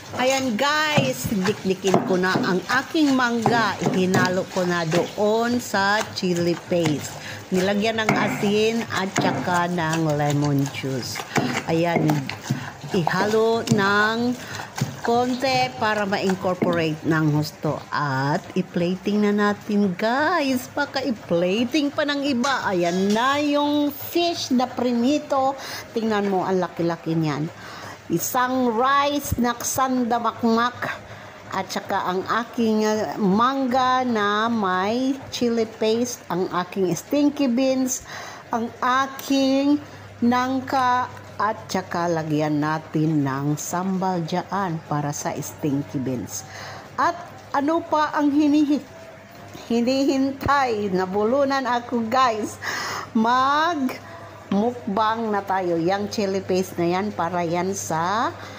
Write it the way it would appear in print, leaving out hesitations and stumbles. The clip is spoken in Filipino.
Ayan guys, dikdikin ko na ang aking mangga. Ihinalo ko na doon sa chili paste. Nilagyan ng asin at saka ng lemon juice. Ayan, ihalo ng konti para ma-incorporate ng husto. At i-plating na natin guys. Baka i-plating pa ng iba. Ayan na yung fish na prinito. Tingnan mo, ang laki-laki niyan. Isang rice na sandamakmak at saka ang aking mangga na may chili paste, ang aking stinky beans, ang aking nangka at saka lagyan natin ng sambal dyan para sa stinky beans. At ano pa ang hinihintay? Nabulunan ako guys. Mukbang na tayo. Yang chili paste na yan para yan sa